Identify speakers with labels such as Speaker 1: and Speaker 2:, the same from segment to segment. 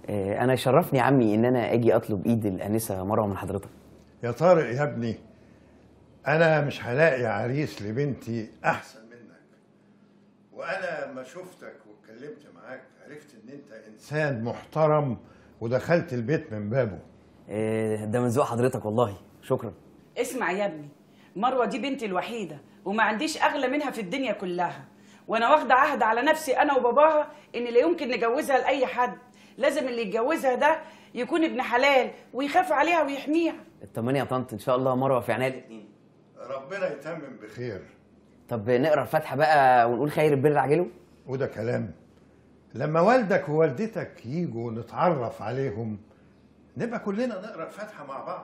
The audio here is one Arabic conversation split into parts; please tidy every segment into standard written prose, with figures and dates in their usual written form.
Speaker 1: انا يشرفني يا عمي ان انا اجي اطلب ايد الانسه مروه من حضرتك.
Speaker 2: يا طارق يا ابني، انا مش هلاقي عريس لبنتي احسن منك، وانا لما شفتك واتكلمت معاك عرفت ان انت انسان محترم ودخلت البيت من بابه.
Speaker 1: ده من ذوق حضرتك والله، شكرا.
Speaker 3: اسمع يا ابني، مروه دي بنتي الوحيده وما عنديش اغلى منها في الدنيا كلها، وانا واخده عهد على نفسي انا وباباها ان لا يمكن نجوزها لاي حد، لازم اللي يتجوزها ده يكون ابن حلال ويخاف عليها ويحميها.
Speaker 1: اطمني يا طنط، ان شاء الله مروه في عناية الاتنين.
Speaker 2: ربنا يتمم بخير.
Speaker 1: طب نقرا الفاتحه بقى ونقول خير البر عاجله.
Speaker 2: وده كلام؟ لما والدك ووالدتك يجوا نتعرف عليهم نبقى كلنا نقرا الفاتحه مع بعض.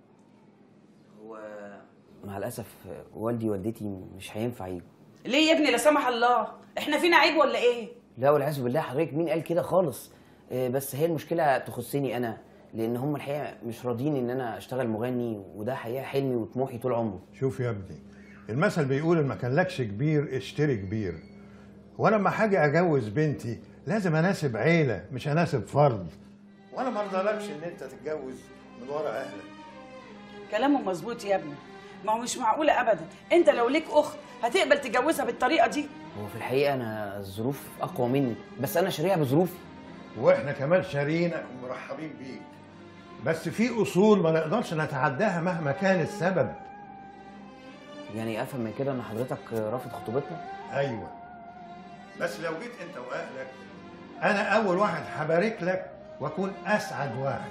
Speaker 1: هو مع الاسف والدي ووالدتي مش هينفع يجوا.
Speaker 3: ليه يا ابني لا سمح الله؟ احنا فينا عيب ولا ايه؟
Speaker 1: لا والعياذ بالله حضرتك، مين قال كده خالص؟ بس هي المشكله تخصني انا، لان هم الحقيقه مش راضيين ان انا اشتغل مغني، وده حقيقه حلمي وطموحي طول عمري.
Speaker 2: شوف يا ابني، المثل بيقول ان ما كانلكش كبير اشتري كبير، وانا لما حاجه اجوز بنتي لازم اناسب عيله مش اناسب فرد، وانا ما ارضالكش ان انت تتجوز من ورا اهلك.
Speaker 3: كلامه مظبوط يا ابني، ما هو مش معقوله ابدا انت لو ليك اخت هتقبل تتجوزها بالطريقه دي.
Speaker 1: هو في الحقيقه انا الظروف اقوى مني، بس انا شاريها بظروفي.
Speaker 2: واحنا كمان شارينك ومرحبين بيك، بس في اصول ما نقدرش نتعداها مهما كان السبب.
Speaker 1: يعني افهم من كده ان حضرتك رافض خطوبتنا؟
Speaker 2: ايوه، بس لو جيت انت واهلك انا اول واحد هبارك لك واكون اسعد واحد.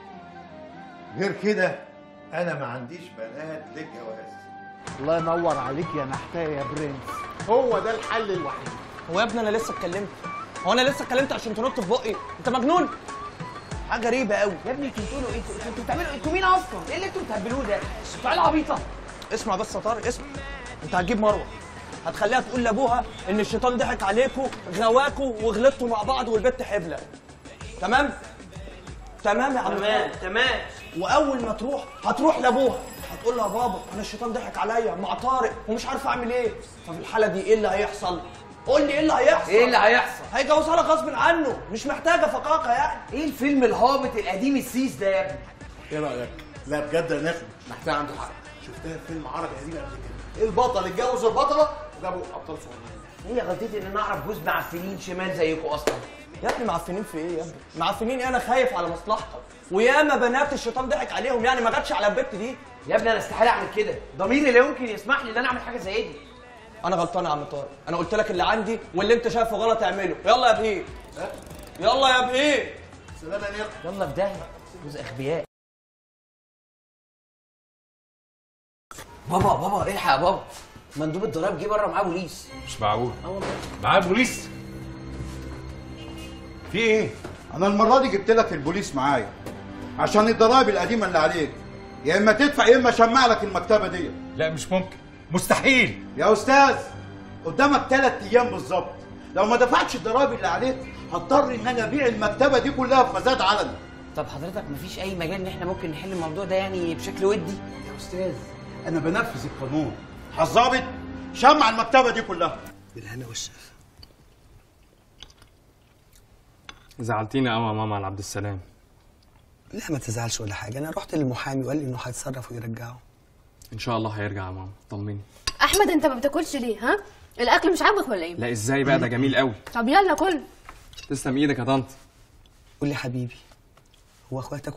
Speaker 2: غير كده انا ما عنديش بنات للجواز.
Speaker 4: الله ينور عليك يا نحتايه يا برنس، هو ده الحل الوحيد.
Speaker 5: هو يا ابني انا لسه اتكلمت؟ هو انا لسه اتكلمت عشان تنط في بقي؟ انت مجنون؟ حاجه غريبه قوي
Speaker 1: يا ابني. انتوا بتقولوا ايه؟ انتوا بتعملوا انتوا مين اصلا؟ ايه اللي انتوا بتهبلوه ده؟ انتوا عيال عبيطه.
Speaker 5: اسمع بس يا طارق، اسمع. انت هتجيب مروه هتخليها تقول لابوها ان الشيطان ضحك عليكوا غواكوا وغلطتوا مع بعض والبت حبلة. تمام؟ تمام يا عم.
Speaker 1: تمام.
Speaker 5: واول ما تروح هتروح لابوها هتقول له يا بابا انا الشيطان ضحك عليا مع طارق ومش عارف اعمل ايه. ففي الحاله دي ايه اللي هيحصل؟ قول لي ايه اللي هيحصل؟
Speaker 1: ايه اللي هيحصل؟
Speaker 5: هيجوزها لك غصب عنه، مش محتاجه فقاقه يعني.
Speaker 1: ايه الفيلم الهابط القديم السيس ده يا ابني؟
Speaker 4: ايه رايك؟ لا بجد يا نخل، نحتايه عنده حق. شفتها في فيلم عربي قديم قبل كده، البطل اتجوز البطله وجابوا ابطال صغيرين.
Speaker 1: هي غلطتي ان انا اعرف جوز معفنين شمال زيكم اصلا.
Speaker 5: يا ابني معفنين في ايه يا ابني؟ معفنين ايه؟ انا خايف على مصلحتك، وياما بنات الشيطان ضحك عليهم يعني ما جاتش على البت دي.
Speaker 1: يا ابني انا استحاله اعمل كده، ضميري لا يمكن يسمح لي ان انا اعمل حاجه زي دي.
Speaker 5: انا غلطان يا عم طارق، انا قلت لك اللي عندي واللي انت شايفه غلط اعمله. يلا يا بهير، يلا يا بهير.
Speaker 4: سلام يا نخل.
Speaker 1: يلا في داهيه، جوز اغبياء. بابا الحق يا بابا، مندوب الضرايب جه بره معاه بوليس.
Speaker 6: مش معقول.
Speaker 1: والله
Speaker 6: معاه بوليس؟ في ايه؟
Speaker 7: انا المره دي جبت لك البوليس معايا عشان الضرايب القديمه اللي عليك، يا اما تدفع يا اما اشمع لك المكتبه دي.
Speaker 6: لا مش ممكن، مستحيل
Speaker 7: يا استاذ، قدامك 3 ايام بالظبط، لو ما دفعتش الضرايب اللي عليك هضطر ان انا ابيع المكتبه دي كلها بمزاد علني.
Speaker 1: طب حضرتك مفيش اي مجال ان احنا ممكن نحل الموضوع ده يعني بشكل ودي؟
Speaker 7: يا استاذ انا بنفذ القانون. هالظابط شمع المكتبه دي كلها.
Speaker 4: بالهنا والشفا.
Speaker 8: زعلتيني قوي يا ماما على عبد السلام.
Speaker 9: لا ما تزعلش ولا حاجه، انا رحت للمحامي وقال لي انه هيتصرف ويرجعه.
Speaker 8: ان شاء الله هيرجع يا ماما، طمني.
Speaker 10: احمد انت ما بتاكلش ليه؟ ها الاكل مش عاجبك ولا ايه؟
Speaker 8: لا ازاي بقى، ده جميل قوي.
Speaker 10: طب يلا كل.
Speaker 8: تسلم ايدك يا طنط.
Speaker 9: قول لي حبيبي، هو اخواتك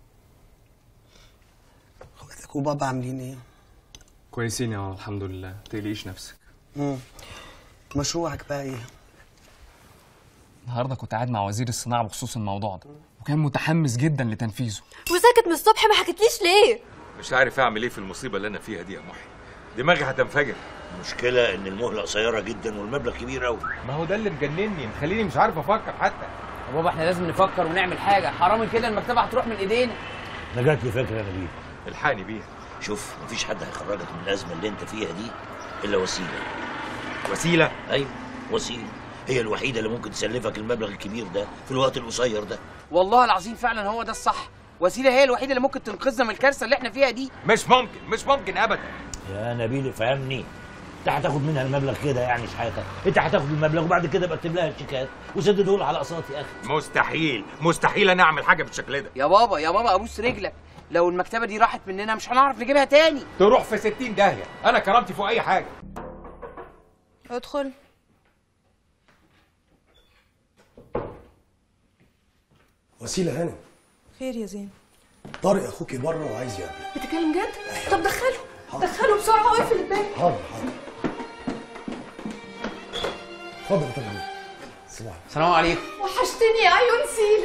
Speaker 9: وبابا عاملين ايه؟
Speaker 8: كويسين يا ماما الحمد لله، ما تقلقيش نفسك.
Speaker 9: مشروعك بقى ايه؟
Speaker 8: النهارده كنت قاعد مع وزير الصناعه بخصوص الموضوع ده، وكان متحمس جدا لتنفيذه.
Speaker 10: وساكت من الصبح ما حكيتليش ليه؟
Speaker 6: مش عارف اعمل ايه في المصيبه اللي انا فيها دي يا محي، دماغي هتنفجر.
Speaker 11: المشكله ان المهله قصيره جدا والمبلغ كبير قوي.
Speaker 6: ما هو ده اللي مجنني، مخليني مش عارف افكر حتى.
Speaker 1: يا بابا احنا لازم نفكر ونعمل حاجه، حرامي كده المكتبه هتروح من ايدينا.
Speaker 11: انا جات لي فكره يا نبيل.
Speaker 6: الحقني بيها.
Speaker 11: شوف، مفيش حد هيخرجك من الازمه اللي انت فيها دي الا وسيله.
Speaker 6: وسيله؟
Speaker 11: ايوه وسيله، هي الوحيده اللي ممكن تسلفك المبلغ الكبير ده في الوقت القصير ده.
Speaker 1: والله العظيم فعلا هو ده الصح، وسيله هي الوحيده اللي ممكن تنقذنا من الكارثه اللي احنا فيها دي.
Speaker 6: مش ممكن ابدا.
Speaker 11: يا نبيل افهمني، انت هتاخد منها المبلغ كده يعني شحاته، انت هتاخد المبلغ وبعد كده بكتب لها الشيكات وسدده لها على اقساط يا اخي.
Speaker 6: مستحيل مستحيل انا اعمل حاجه بالشكل ده.
Speaker 1: يا بابا ابوس رجلك، لو المكتبه دي راحت مننا مش هنعرف نجيبها تاني.
Speaker 6: تروح في 60 داهيه، انا كرامتي فوق اي حاجه.
Speaker 12: ادخل.
Speaker 13: وسيلة هانم.
Speaker 12: خير يا زين؟
Speaker 13: طارق اخوكي بره وعايز يقابلك.
Speaker 12: بتتكلم جد؟ طب دخله دخله بسرعه واقفل الباب.
Speaker 13: حاضر. اتفضل يا طارق.
Speaker 1: السلام عليكم.
Speaker 10: وحشتني يا عيون سيل.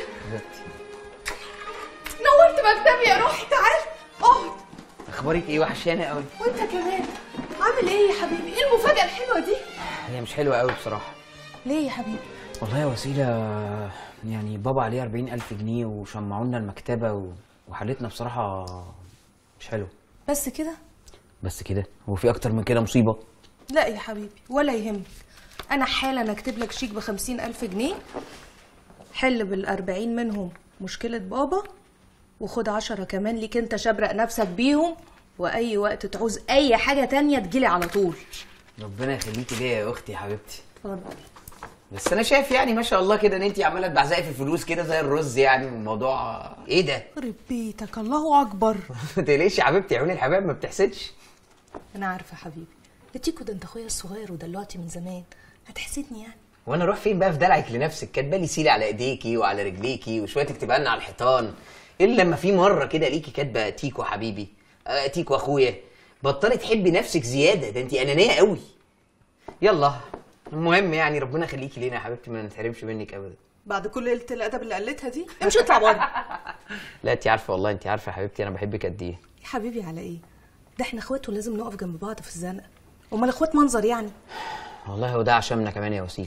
Speaker 10: نورت مكتبي يا روحي، تعال اقعد.
Speaker 1: اخبارك ايه؟ وحشانه قوي.
Speaker 10: وانت كمان عامل ايه يا حبيبي؟ ايه المفاجاه الحلوه دي؟
Speaker 1: هي مش حلوه قوي بصراحه.
Speaker 10: ليه يا حبيبي؟
Speaker 1: والله يا وسيله يعني بابا عليه 40,000 جنيه وشمعوا لنا المكتبه وحالتنا بصراحه مش حلوه.
Speaker 12: بس كده؟
Speaker 1: بس كده؟ هو في اكتر من كده مصيبه؟
Speaker 12: لا يا حبيبي ولا يهمك، انا حالا اكتب لك شيك ب50,000 جنيه، حل بال40 منهم مشكله بابا، وخد 10 كمان ليك انت شبرق نفسك بيهم، واي وقت تعوز اي حاجه تانية تجيلي على طول.
Speaker 1: ربنا يخليكي ليا يا اختي يا حبيبتي.
Speaker 12: اتفضل.
Speaker 1: بس انا شايف يعني ما شاء الله كده ان انت عماله تبعزقي في الفلوس كده زي الرز، يعني الموضوع ايه ده؟
Speaker 12: خرب بيتك، الله اكبر.
Speaker 1: ما تقلقيش يا حبيبتي، عيون الحبايب ما بتحسدش.
Speaker 12: انا عارفه يا حبيبي، يا تيكو ده انت اخويا الصغير ودلوقتي من زمان، هتحسدني يعني؟
Speaker 1: وانا اروح فين بقى في دلعك لنفسك؟ كاتبه لي سيلي على ايديكي وعلى رجليكي وشويه تكتبها لنا على الحيطان، الا لما في مره كده ليكي كاتبه تيكو حبيبي، تيكو اخويا. بطلي تحبي نفسك زياده، ده انت انانيه قوي. يلا المهم يعني ربنا يخليكي لينا يا حبيبتي، ما نتحرمش منك ابدا.
Speaker 12: بعد كل قله الادب اللي قلتها دي امشي اطلع بره.
Speaker 1: لا انت عارفه، والله انت عارفه يا حبيبتي انا بحبك قد ايه.
Speaker 12: يا حبيبي على ايه؟ ده احنا اخوات ولازم نقف جنب بعض في الزنقه، امال اخوات منظر يعني؟
Speaker 1: والله هو ده عشاننا كمان يا وسيله.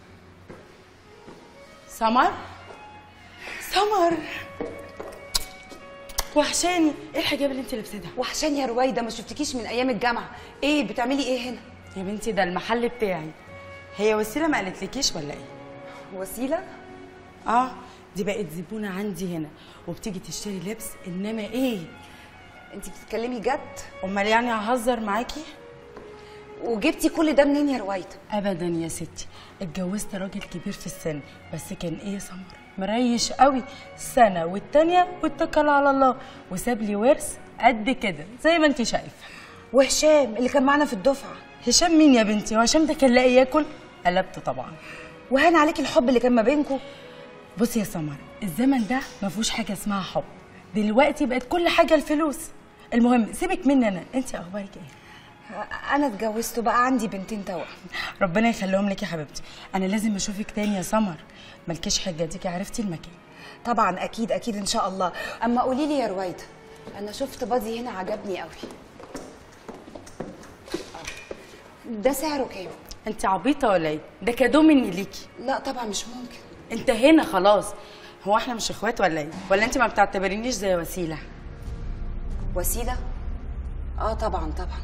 Speaker 3: سمر سمر وحشاني. ايه الحجاب اللي انت لابساه ده؟
Speaker 14: وحشاني يا رويده، ما شفتكيش من ايام الجامعه. ايه بتعملي ايه هنا؟
Speaker 3: يا بنتي ده المحل بتاعي. هي وسيله ما قالتلكيش ولا ايه؟
Speaker 14: وسيله؟
Speaker 3: اه دي بقت زبونه عندي هنا وبتيجي تشتري لبس، انما ايه؟
Speaker 14: انت بتتكلمي جد؟
Speaker 3: امال يعني ههزر معاكي؟
Speaker 14: وجبتي كل ده منين يا رويده؟
Speaker 3: ابدا يا ستي، اتجوزت راجل كبير في السن، بس كان ايه يا سمر؟ مريش قوي، سنه والتانيه واتكل على الله، وساب لي ورث قد كده زي ما انت شايفه.
Speaker 14: وهشام اللي كان معانا في الدفعه؟
Speaker 3: هشام مين يا بنتي؟ وهشام ده كان لاقي ياكل؟ قلبت طبعا.
Speaker 14: وهان عليكي الحب اللي كان ما بينكم؟
Speaker 3: بصي يا سمر، الزمن ده ما فيهوش حاجه اسمها حب، دلوقتي بقت كل حاجه الفلوس. المهم سيبك مني انا، انت اخبارك ايه؟
Speaker 14: انا اتجوزت وبقى عندي بنتين توأم.
Speaker 3: ربنا يخليهم لك يا حبيبتي. انا لازم اشوفك تاني يا سمر، مالكيش حجه، ديكي عرفتي المكان.
Speaker 14: طبعا اكيد اكيد ان شاء الله. اما قولي لي يا رويده، انا شفت بادي هنا عجبني قوي. ده سعره كام؟
Speaker 3: انت عبيطه ولا ايه؟ ده كادو مني ليكي.
Speaker 14: لا طبعا مش ممكن.
Speaker 3: انت هنا خلاص. هو احنا مش اخوات ولا ايه؟ ولا انت ما بتعتبرينيش زي وسيله؟
Speaker 14: وسيله؟ اه طبعا طبعا.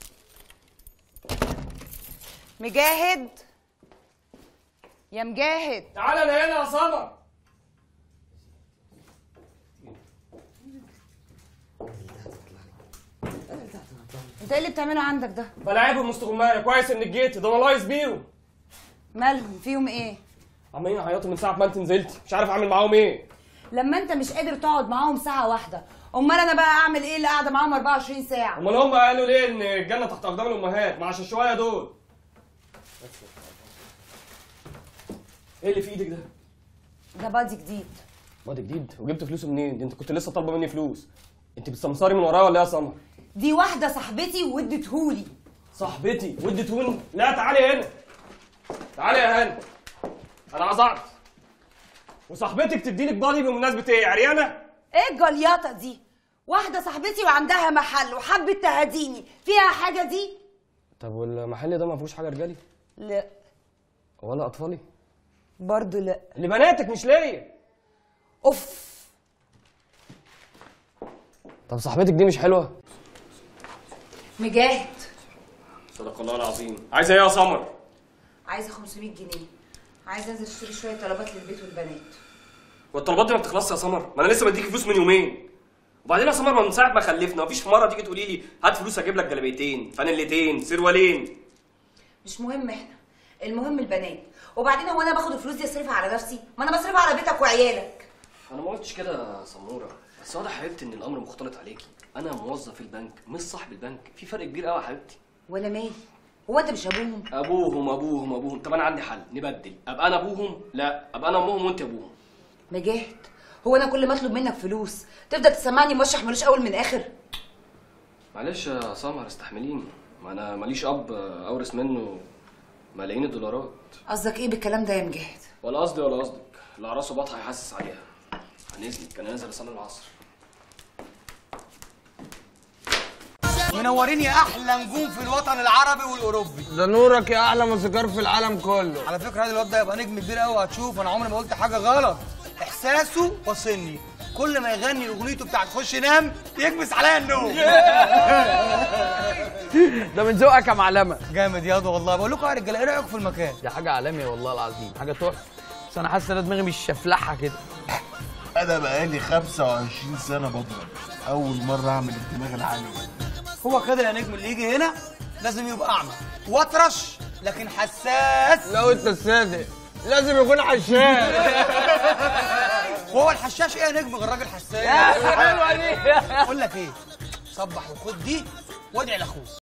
Speaker 14: مجاهد يا مجاهد،
Speaker 5: تعالى انا هنا يا سمر.
Speaker 14: انت ايه اللي بتعمله عندك ده؟
Speaker 5: بلاعبهم مستغمايه، كويس انك جيتي، ده انا لايص بيهم.
Speaker 14: مالهم؟ فيهم ايه؟
Speaker 5: عمالين يعيطوا من ساعه ما انت نزلتي، مش عارف اعمل معاهم ايه.
Speaker 14: لما انت مش قادر تقعد معاهم ساعه واحده، امال انا بقى اعمل ايه اللي قاعده معاهم 24 ساعه؟
Speaker 5: امال هم قالوا ليه ان الجنه تحت اقدام الامهات؟ مع الشويه دول. ايه اللي في ايدك ده؟
Speaker 14: ده بادي جديد.
Speaker 5: بادي جديد؟ وجبت فلوسه منين؟ دي انت كنت لسه طالبه مني فلوس. انت بتسمسري من ورايا ولا ايه يا سمر؟
Speaker 14: دي واحده صاحبتي واديتهولي.
Speaker 5: صاحبتي واديتهوني؟ لا تعالي هنا. تعالي يا هاني، انا عزعت. وصاحبتك تديلك بادي بمناسبه ايه؟ عريانه؟
Speaker 14: ايه الجلياطه دي؟ واحده صاحبتي وعندها محل وحبت تهديني، فيها حاجه دي؟
Speaker 5: طب والمحل ده ما فيهوش حاجه رجالي؟
Speaker 14: لا.
Speaker 5: ولا اطفالي؟
Speaker 14: برضه لا.
Speaker 5: لبناتك مش ليا.
Speaker 14: اوف.
Speaker 5: طب صاحبتك دي مش حلوه؟
Speaker 14: مجاهد،
Speaker 5: صدق الله العظيم. عايزه ايه يا سمر؟
Speaker 14: عايزه 500 جنيه، عايزه انزل اشتري شويه طلبات للبيت والبنات.
Speaker 5: والطلبات دي ما بتخلصش يا سمر، ما انا لسه بديكي فلوس من يومين. وبعدين يا سمر من ساعه ما خلفنا مفيش في مره تيجي تقولي لي هات فلوس اجيب لك جلابيتين، فانيلتين، سروالين.
Speaker 14: مش مهم احنا، المهم البنات. وبعدين هو انا باخد الفلوس دي اصرفها على نفسي؟ ما انا بصرفها على بيتك وعيالك.
Speaker 15: انا ما قلتش كده يا سموره، بس واضح يا حبيبتي ان الامر مختلط عليكي. انا موظف البنك مش صاحب البنك، في فرق كبير قوي يا حبيبتي.
Speaker 14: وانا مالي؟ هو انت مش ابوهم؟
Speaker 15: ابوهم. طب انا عندي حل، نبدل، ابقى انا ابوهم، لا ابقى انا امهم وانت ابوهم.
Speaker 14: مجاهد، هو انا كل ما اطلب منك فلوس تفضل تسمعني موشح ملوش اول من اخر؟
Speaker 15: معلش يا سمر استحمليني، ما انا ماليش اب اورث منه ملايين الدولارات.
Speaker 14: قصدك ايه بالكلام ده يا مجاهد؟
Speaker 15: ولا قصدي ولا قصدك، اللي على راسه بطحه هيحسس عليها. عن اذنك انا نازل اصلي العصر.
Speaker 16: منورين يا احلى نجوم في الوطن العربي والاوروبي.
Speaker 5: ده نورك يا احلى موسيقار في العالم كله.
Speaker 16: على فكره هذا الواد ده هيبقى نجم كبير قوي، هتشوف. انا عمري ما قلت حاجه غلط، احساسه واصلني. كل ما يغني اغنيته بتاعت خش نام يكبس عليا النوم.
Speaker 5: ده من ذوقك يا معلمه.
Speaker 16: جامد ياض والله. بقول لكم يا رجاله ايه رايكم في المكان؟
Speaker 5: دي حاجه عالميه والله العظيم، حاجه تحفه. بس انا حاسس ان دماغي مش شفلحه كده.
Speaker 4: انا بقالي 25 سنه بضرب، اول مره اعمل الدماغ العالي.
Speaker 16: هو كده يا نجم، اللي يجي هنا لازم يبقى اعمى واطرش لكن حساس.
Speaker 5: لو انت الصادق لازم يكون حشاش.
Speaker 16: هو الحشاش ايه يا نجم غير راجل حساس؟
Speaker 5: حلوه دي.
Speaker 16: بقول لك ايه، صبح وخد دي وادعي لاخوك.